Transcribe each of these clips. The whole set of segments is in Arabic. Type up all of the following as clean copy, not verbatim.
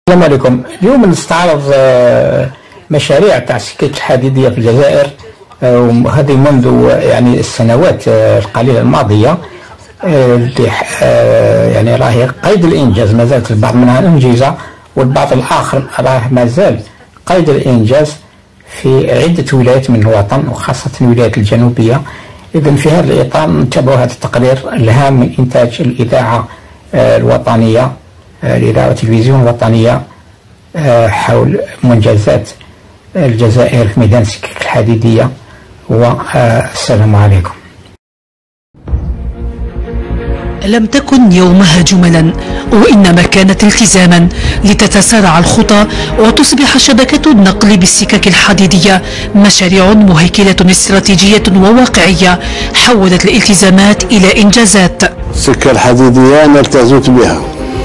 السلام عليكم. اليوم نستعرض مشاريع تاع السكك الحديدية في الجزائر، وهذه منذ يعني السنوات القليلة الماضية، يعني راهي قيد الإنجاز. ما زالت البعض منها أنجزة والبعض الآخر راه ما زال قيد الإنجاز في عدة ولايات من الوطن، وخاصة الولايات الجنوبية. إذن في هذا الإطار نتابع هذا التقرير الهام من إنتاج الإذاعة الوطنية، الإذاعة والتلفزيون الوطنية، حول منجزات الجزائر في ميدان السكك الحديدية. والسلام عليكم. لم تكن يومها جملا، وإنما كانت التزاما لتتسارع الخطى وتصبح شبكة النقل بالسكك الحديدية مشاريع مهيكلة استراتيجية وواقعية حولت الالتزامات إلى إنجازات. السكة الحديدية أنا التزمت بها،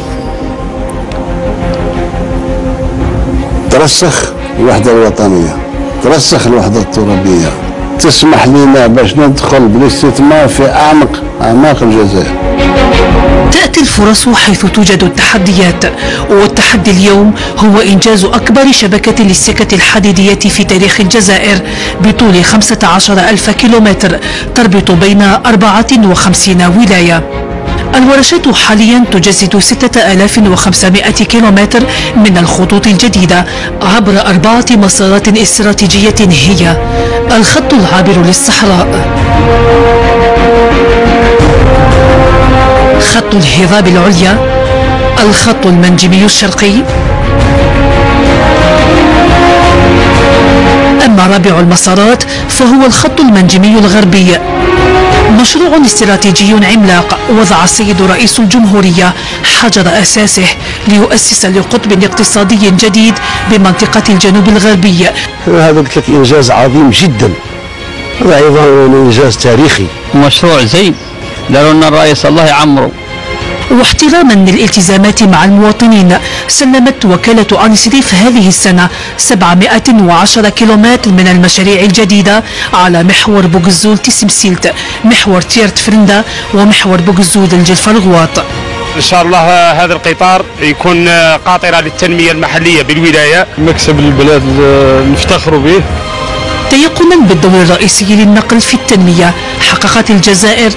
ترسخ الوحدة الوطنية، ترسخ الوحدة الترابية، تسمح لنا باش ندخل بالاستثمار في أعماق الجزائر. تأتي الفرص حيث توجد التحديات، والتحدي اليوم هو إنجاز أكبر شبكة للسكك الحديدية في تاريخ الجزائر بطول 15,000 كيلومتر تربط بين 54 ولاية. الورشات حاليا تجسد 6500 كيلومتر من الخطوط الجديدة عبر 4 مسارات استراتيجية، هي الخط العابر للصحراء، خط الهضاب العليا، الخط المنجمي الشرقي. أما رابع المسارات فهو الخط المنجمي الغربي، مشروع استراتيجي عملاق وضع السيد رئيس الجمهورية حجر أساسه ليؤسس لقطب اقتصادي جديد بمنطقة الجنوب الغربي. هذا قلت لك إنجاز عظيم جدا، هذا أيضا إنجاز تاريخي، مشروع زين داروا لنا الرئيس الله يعمره. واحتراما للالتزامات مع المواطنين، سلمت وكالة أنسريف هذه السنة 710 كيلومتر من المشاريع الجديدة على محور بوغزول تسمسيلت، محور تيرت فرندا، ومحور بوغزول الجلفة الغواط. إن شاء الله هذا القطار يكون قاطرة للتنمية المحلية بالولاية، مكسب للبلاد نفتخروا به. تيقنا بالدور الرئيسي للنقل في التنمية، حققت الجزائر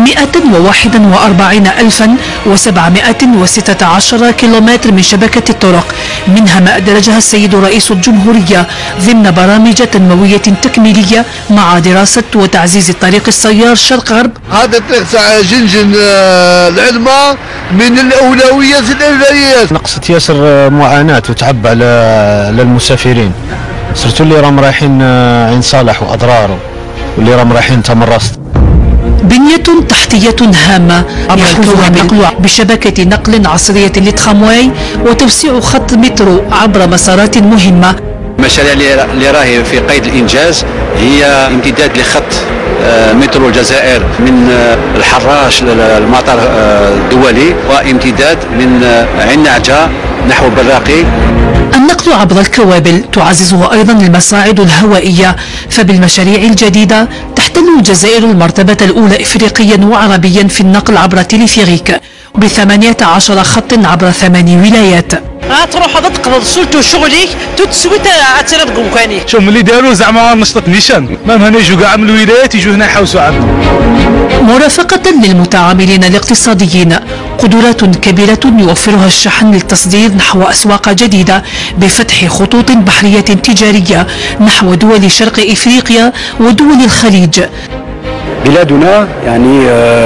141,716 كيلومتر من شبكة الطرق، منها ما أدرجها السيد رئيس الجمهورية ضمن برامج تنموية تكميلية مع دراسة وتعزيز الطريق السيار شرق غرب. هذا الطريق تاع جنجن العلمة من الأولويات الأولويات. نقصت ياسر معاناة وتعب على المسافرين، صرتوا اللي راهم رايحين عين صالح وأضراره، واللي راهم رايحين تمرست. بنية تحتية هامة يحوزها النقل بشبكة نقل عصرية للترامواي وتوسيع خط مترو عبر مسارات مهمة. المشاريع اللي راهي في قيد الإنجاز هي امتداد لخط مترو الجزائر من الحراش للمطار الدولي، وامتداد من عناعجة نحو براقي. النقل عبر الكوابل تعززه أيضا المصاعد الهوائية، فبالمشاريع الجديدة تحتل الجزائر المرتبة الأولى إفريقيا وعربيا في النقل عبر تليفريك ب18 خط عبر 8 ولايات. تروح تقبض سلطو شغلك تسويت عترد قمكاني. شوف ملي داروا زعما نشطة نيشان، ما هنا يجوا كاع من الولايات يجوا هنا يحوسوا عنه. مرافقة للمتعاملين الاقتصاديين، قدرات كبيرة يوفرها الشحن للتصدير نحو أسواق جديدة بفتح خطوط بحرية تجارية نحو دول شرق إفريقيا ودول الخليج. بلادنا يعني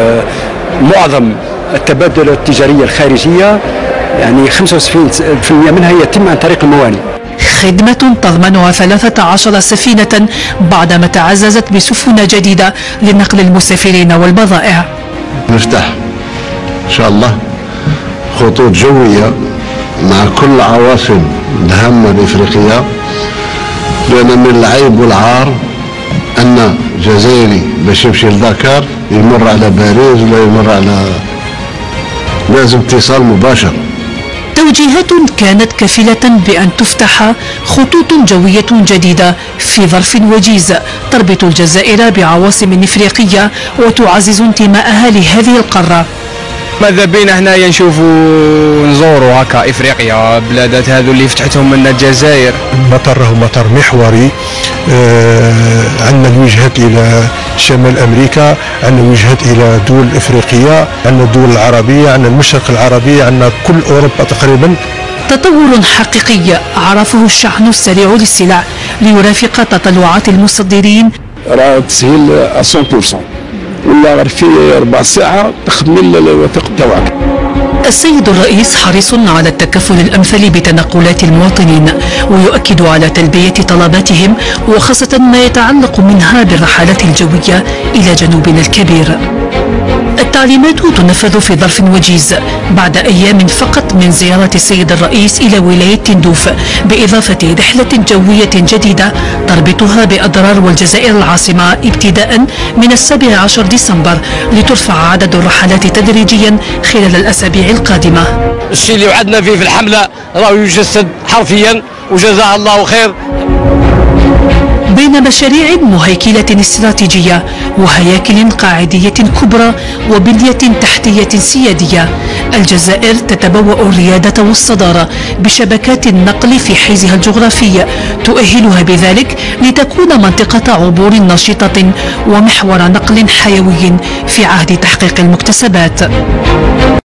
معظم التبادل التجارية الخارجية يعني 65% منها يتم عن طريق الموانئ. خدمة تضمنها 13 سفينة بعدما تعززت بسفن جديدة لنقل المسافرين والبضائع. نفتح إن شاء الله خطوط جوية مع كل العواصم الهامة الإفريقية، لأن من العيب والعار أن جزائري باش يمشي لدكار يمر على باريس ولا يمر على، لازم اتصال مباشر. توجيهات كانت كفيلة بأن تفتح خطوط جوية جديدة في ظرف وجيز تربط الجزائر بعواصم إفريقية وتعزز انتماءها لهذه القارة. ماذا بينا هنايا نشوفوا نزوروا هكا افريقيا، بلادات هذو اللي فتحتهم لنا الجزائر. المطار راهو مطار محوري، عندنا الوجهات الى شمال امريكا، عندنا وجهات الى الدول الافريقيه، عندنا الدول العربيه، عندنا المشرق العربي، عندنا كل اوروبا تقريبا. تطور حقيقي عرفه الشحن السريع للسلع ليرافق تطلعات المصدرين. راه تسهيل 100% ولا غير في 4 ساعة تخمل الوثيق تاعك. السيد الرئيس حريص على التكفل الأمثل بتنقلات المواطنين، ويؤكد على تلبية طلباتهم وخاصة ما يتعلق منها بالرحلات الجوية إلى جنوبنا الكبير. التعليمات تنفذ في ظرف وجيز بعد أيام فقط من زيارة السيد الرئيس إلى ولاية تندوف، بإضافة رحلة جوية جديدة تربطها بأضرار والجزائر العاصمة ابتداء من 17 ديسمبر، لترفع عدد الرحلات تدريجيا خلال الأسابيع القادمة. الشيء اللي وعدنا فيه في الحملة راه يجسد حرفيا، وجزاه الله خير. بين مشاريع مهيكلة استراتيجية وهياكل قاعدية كبرى وبنية تحتية سيادية، الجزائر تتبوأ الريادة والصدارة بشبكات النقل في حيزها الجغرافي تؤهلها بذلك لتكون منطقة عبور نشيطة ومحور نقل حيوي في عهد تحقيق المكتسبات.